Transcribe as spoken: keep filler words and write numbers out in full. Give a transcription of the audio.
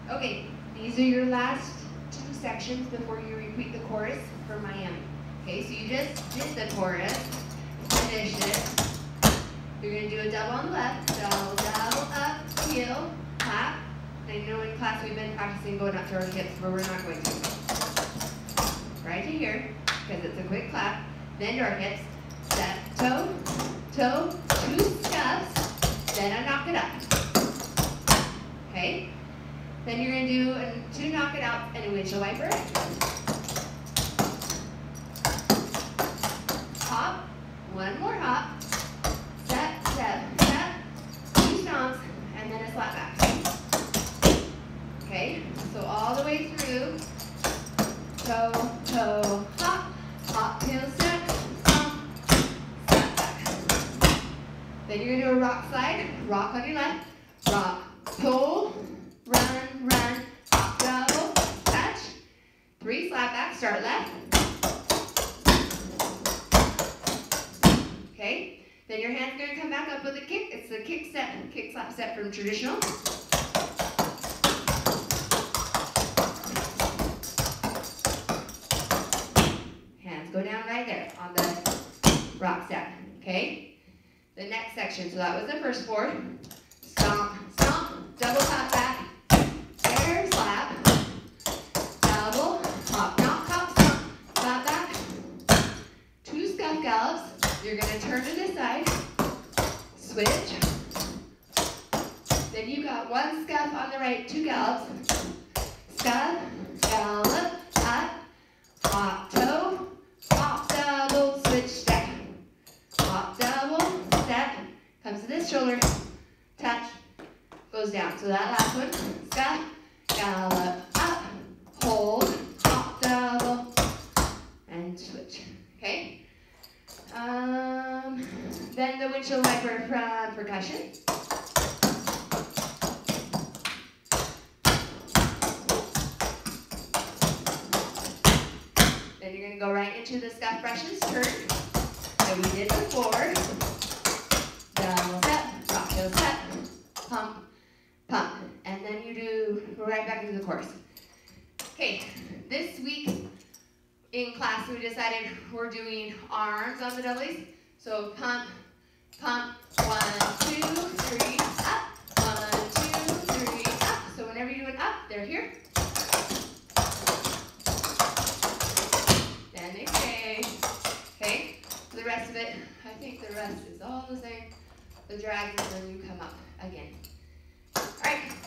Okay, these are your last two sections before you repeat the chorus for Miami. Okay, so you just did the chorus, finished it. You're going to do a double on the left, double, double, up, heel, clap. I know in class we've been practicing going up to our hips, but we're not going to. Right to here, because it's a quick clap. Then to our hips, step, toe, toe, two scuffs, then I knock it up. Okay? Then you're going to do a, two knock it out and a windshield wiper. Hop, one more hop, step, step, step, two stomps, and then a slap back. Okay, so all the way through, toe, toe, hop, hop, heel, step, stomp, slap back. Then you're going to do a rock slide, rock on your left, rock, pull, run, run, hop, double, touch, three slap back, start left. Okay, then your hand's going to come back up with a kick. It's the kick step, kick slap step from traditional. Hands go down right there on the rock step. Okay, the next section, so that was the first four. Stomp, stomp, double hop back, air slap, double, hop, knock, hop, stomp, slap back, two scuff gallops. You're going to turn to this side, switch. Then you got one scuff on the right, two gallops. Scuff, gallop, up, hop, toe, hop, double, switch, step. Hop, double, step, comes to this shoulder, touch, goes down. So that last one, scuff, gallop, up, hold, hop, double, and switch. Okay? Um, then the windshield wiper from percussion. Then you're going to go right into the scuff brushes, turn. So we did before. Double step, rock, heel, step, pump, pump. And then you do right back into the chorus. Okay, this week in class we decided we're doing arms on the doublies. So pump, pump, one, two, three, up, one, two, three, up. So whenever you do an up, they're here. Then they stay. Okay, for the rest of it, I think the rest is all the same. The drag is when you come up again. All right.